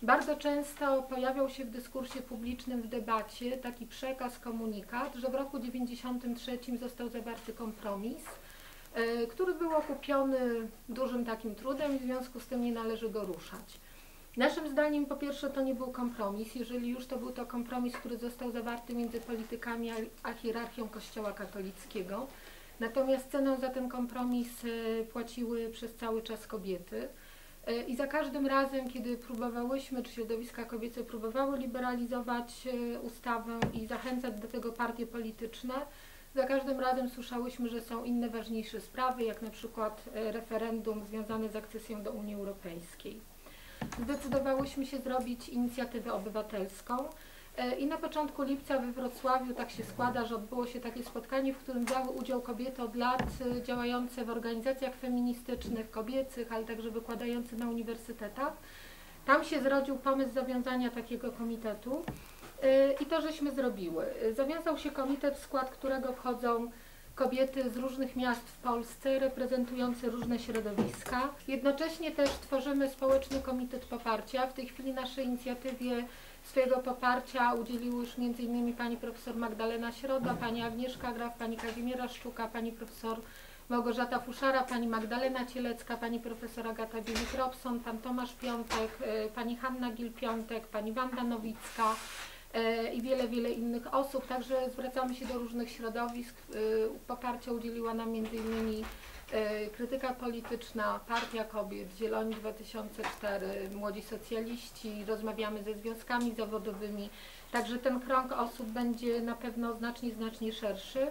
Bardzo często pojawiał się w dyskursie publicznym, w debacie taki przekaz, komunikat, że w roku 1993 został zawarty kompromis, który był okupiony dużym takim trudem i w związku z tym nie należy go ruszać. Naszym zdaniem po pierwsze to nie był kompromis, jeżeli już to był to kompromis, który został zawarty między politykami a hierarchią Kościoła katolickiego. Natomiast cenę za ten kompromis płaciły przez cały czas kobiety. I za każdym razem, kiedy próbowałyśmy, czy środowiska kobiece próbowały liberalizować ustawę i zachęcać do tego partie polityczne, za każdym razem słyszałyśmy, że są inne ważniejsze sprawy, jak na przykład referendum związane z akcesją do Unii Europejskiej. Zdecydowałyśmy się zrobić inicjatywę obywatelską i na początku lipca we Wrocławiu tak się składa, że odbyło się takie spotkanie, w którym brały udział kobiety od lat działające w organizacjach feministycznych, kobiecych, ale także wykładające na uniwersytetach. Tam się zrodził pomysł zawiązania takiego komitetu i to żeśmy zrobiły. Zawiązał się komitet, w skład którego wchodzą kobiety z różnych miast w Polsce, reprezentujące różne środowiska. Jednocześnie też tworzymy społeczny komitet poparcia. W tej chwili naszej inicjatywie swojego poparcia udzieliły już m.in. pani profesor Magdalena Środa, pani Agnieszka Graf, pani Kazimiera Szczuka, pani profesor Małgorzata Fuszara, pani Magdalena Cielecka, pani profesor Agata Bielik-Robson, pan Tomasz Piątek, pani Hanna Gil-Piątek, pani Wanda Nowicka i wiele innych osób. Także zwracamy się do różnych środowisk. Poparcia udzieliła nam m.in. Krytyka Polityczna, Partia Kobiet, Zieloni 2004, Młodzi Socjaliści, rozmawiamy ze związkami zawodowymi. Także ten krąg osób będzie na pewno znacznie szerszy.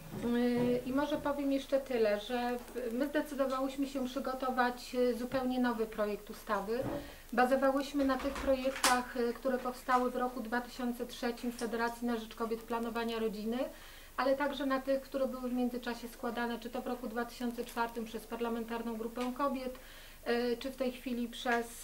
I może powiem jeszcze tyle, że my zdecydowałyśmy się przygotować zupełnie nowy projekt ustawy. Bazowałyśmy na tych projektach, które powstały w roku 2003 w Federacji na Rzecz Kobiet Planowania Rodziny, ale także na tych, które były w międzyczasie składane, czy to w roku 2004 przez Parlamentarną Grupę Kobiet, czy w tej chwili przez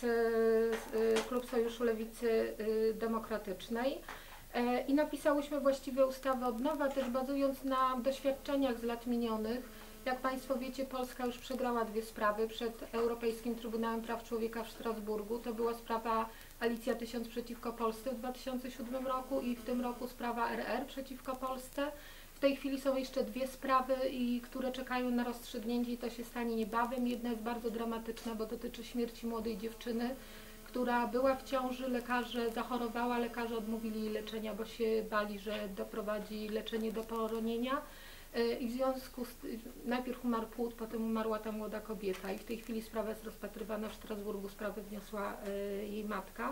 Klub Sojuszu Lewicy Demokratycznej. I napisałyśmy właściwie ustawę od nowa, też bazując na doświadczeniach z lat minionych. Jak Państwo wiecie, Polska już przegrała dwie sprawy przed Europejskim Trybunałem Praw Człowieka w Strasburgu. To była sprawa Alicja 1000 przeciwko Polsce w 2007 roku i w tym roku sprawa RR przeciwko Polsce. W tej chwili są jeszcze dwie sprawy, które czekają na rozstrzygnięcie i to się stanie niebawem. Jedna jest bardzo dramatyczna, bo dotyczy śmierci młodej dziewczyny, która była w ciąży, lekarze zachorowała, lekarze odmówili jej leczenia, bo się bali, że doprowadzi leczenie do poronienia. I w związku z tym najpierw umarł płód, potem umarła ta młoda kobieta i w tej chwili sprawa jest rozpatrywana w Strasburgu, sprawę wniosła jej matka.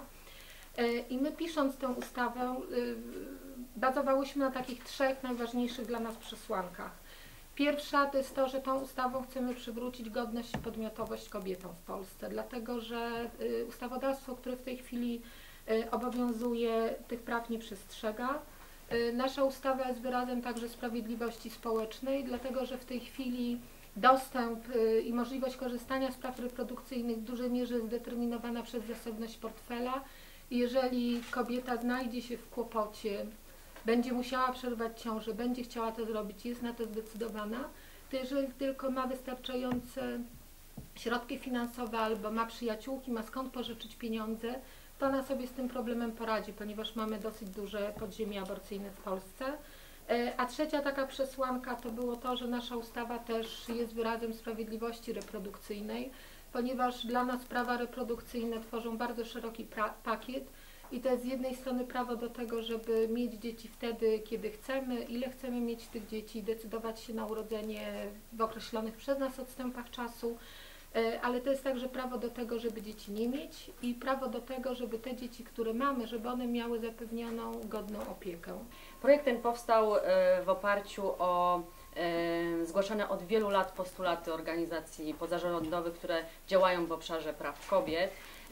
I my, pisząc tę ustawę, bazowałyśmy na takich trzech najważniejszych dla nas przesłankach. Pierwsza to jest to, że tą ustawą chcemy przywrócić godność i podmiotowość kobietom w Polsce, dlatego że ustawodawstwo, które w tej chwili obowiązuje, tych praw nie przestrzega. Nasza ustawa jest wyrazem także sprawiedliwości społecznej, dlatego że w tej chwili dostęp i możliwość korzystania z praw reprodukcyjnych w dużej mierze jest zdeterminowana przez zasobność portfela. Jeżeli kobieta znajdzie się w kłopocie, będzie musiała przerwać ciążę, będzie chciała to zrobić, jest na to zdecydowana, to jeżeli tylko ma wystarczające środki finansowe albo ma przyjaciółki, ma skąd pożyczyć pieniądze, to ona sobie z tym problemem poradzi, ponieważ mamy dosyć duże podziemie aborcyjne w Polsce. A trzecia taka przesłanka to było to, że nasza ustawa też jest wyrazem sprawiedliwości reprodukcyjnej, ponieważ dla nas prawa reprodukcyjne tworzą bardzo szeroki pakiet i to jest z jednej strony prawo do tego, żeby mieć dzieci wtedy, kiedy chcemy, ile chcemy mieć tych dzieci, decydować się na urodzenie w określonych przez nas odstępach czasu, ale to jest także prawo do tego, żeby dzieci nie mieć i prawo do tego, żeby te dzieci, które mamy, żeby one miały zapewnioną godną opiekę. Projekt ten powstał w oparciu o zgłaszane od wielu lat postulaty organizacji pozarządowych, które działają w obszarze praw kobiet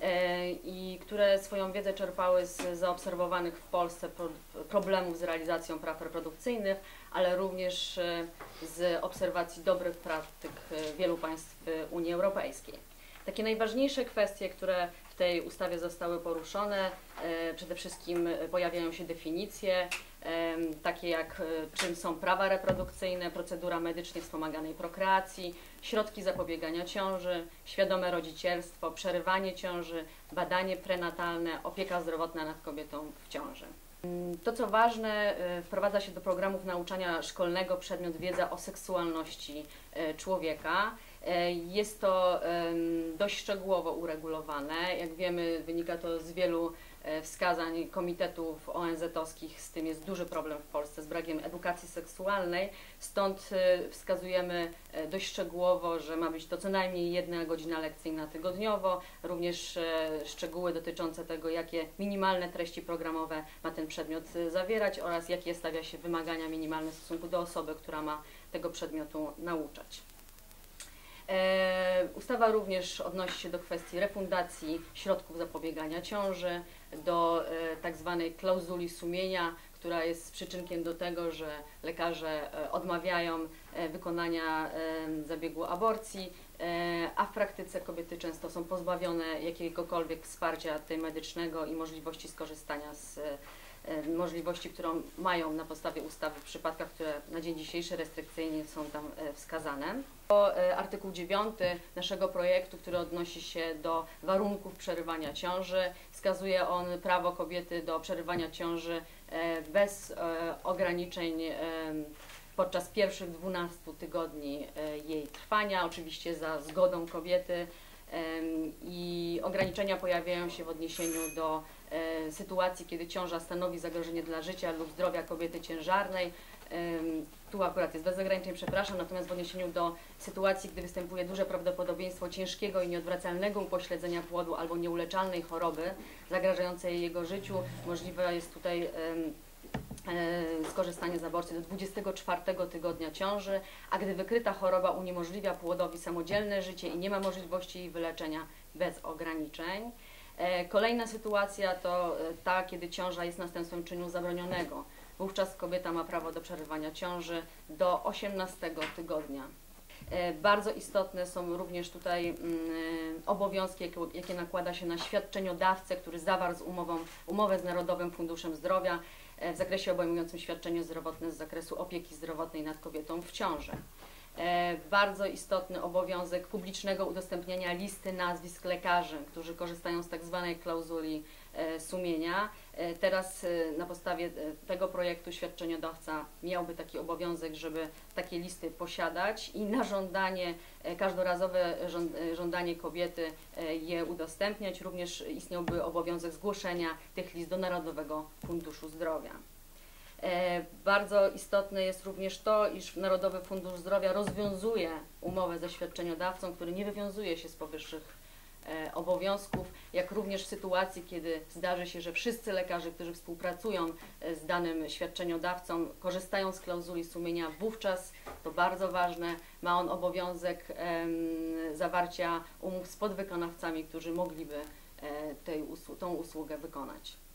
i które swoją wiedzę czerpały z zaobserwowanych w Polsce problemów z realizacją praw reprodukcyjnych, ale również z obserwacji dobrych praktyk wielu państw Unii Europejskiej. Takie najważniejsze kwestie, które w tej ustawie zostały poruszone. Przede wszystkim pojawiają się definicje, takie jak czym są prawa reprodukcyjne, procedura medycznie wspomaganej prokreacji, środki zapobiegania ciąży, świadome rodzicielstwo, przerywanie ciąży, badanie prenatalne, opieka zdrowotna nad kobietą w ciąży. To co ważne, wprowadza się do programów nauczania szkolnego przedmiot wiedza o seksualności człowieka. Jest to dość szczegółowo uregulowane. Jak wiemy, wynika to z wielu wskazań komitetów ONZ-owskich, z tym jest duży problem w Polsce, z brakiem edukacji seksualnej, stąd wskazujemy dość szczegółowo, że ma być to co najmniej 1 godzina lekcyjna tygodniowo, również szczegóły dotyczące tego, jakie minimalne treści programowe ma ten przedmiot zawierać oraz jakie stawia się wymagania minimalne w stosunku do osoby, która ma tego przedmiotu nauczać. Ustawa również odnosi się do kwestii refundacji środków zapobiegania ciąży, do tak zwanej klauzuli sumienia, która jest przyczynkiem do tego, że lekarze odmawiają wykonania zabiegu aborcji, a w praktyce kobiety często są pozbawione jakiegokolwiek wsparcia medycznego i możliwości skorzystania z możliwości, którą mają na podstawie ustawy w przypadkach, które na dzień dzisiejszy restrykcyjnie są tam wskazane. Artykuł 9 naszego projektu, który odnosi się do warunków przerywania ciąży, wskazuje on prawo kobiety do przerywania ciąży bez ograniczeń podczas pierwszych 12 tygodni jej trwania, oczywiście za zgodą kobiety, i ograniczenia pojawiają się w odniesieniu do sytuacji, kiedy ciąża stanowi zagrożenie dla życia lub zdrowia kobiety ciężarnej. Tu akurat jest bez ograniczeń, przepraszam, natomiast w odniesieniu do sytuacji, gdy występuje duże prawdopodobieństwo ciężkiego i nieodwracalnego upośledzenia płodu albo nieuleczalnej choroby zagrażającej jego życiu, możliwe jest tutaj skorzystanie z aborcji do 24 tygodnia ciąży, a gdy wykryta choroba uniemożliwia płodowi samodzielne życie i nie ma możliwości jej wyleczenia bez ograniczeń. Kolejna sytuacja to ta, kiedy ciąża jest następstwem czynu zabronionego. Wówczas kobieta ma prawo do przerywania ciąży do 18 tygodnia. Bardzo istotne są również tutaj obowiązki, jakie nakłada się na świadczeniodawcę, który zawarł umowę z Narodowym Funduszem Zdrowia w zakresie obejmującym świadczenie zdrowotne z zakresu opieki zdrowotnej nad kobietą w ciąży. Bardzo istotny obowiązek publicznego udostępniania listy nazwisk lekarzy, którzy korzystają z tak zwanej klauzuli sumienia. Teraz na podstawie tego projektu świadczeniodawca miałby taki obowiązek, żeby takie listy posiadać i na żądanie, każdorazowe żądanie kobiety je udostępniać. Również istniałby obowiązek zgłoszenia tych list do Narodowego Funduszu Zdrowia. Bardzo istotne jest również to, iż Narodowy Fundusz Zdrowia rozwiązuje umowę ze świadczeniodawcą, który nie wywiązuje się z powyższych obowiązków, jak również w sytuacji, kiedy zdarzy się, że wszyscy lekarze, którzy współpracują z danym świadczeniodawcą, korzystają z klauzuli sumienia, wówczas, to bardzo ważne, ma on obowiązek zawarcia umów z podwykonawcami, którzy mogliby tą usługę wykonać.